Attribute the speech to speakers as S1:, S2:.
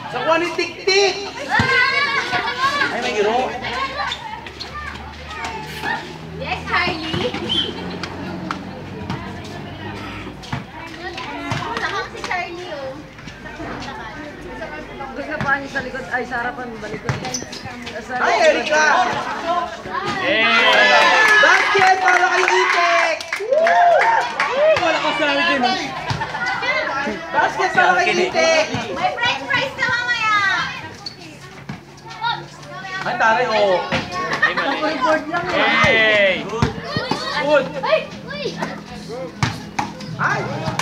S1: Sa kuha ni Tik-Tik! Ay, may giro.
S2: Yes, Harley. Nakang si Charlie, oh.
S3: Gusto pa niya sa likod, ay sa harapan, balikod.
S1: Ay, Erika! Basket para kay Itek!
S4: Wala ka sa akin.
S1: Basket para kay Itek!
S2: May french fries na mamaya.
S1: Ay, taray, oh.
S3: Board lang yun.
S4: Hey! Good!
S2: Ay! Uy!
S1: Ay!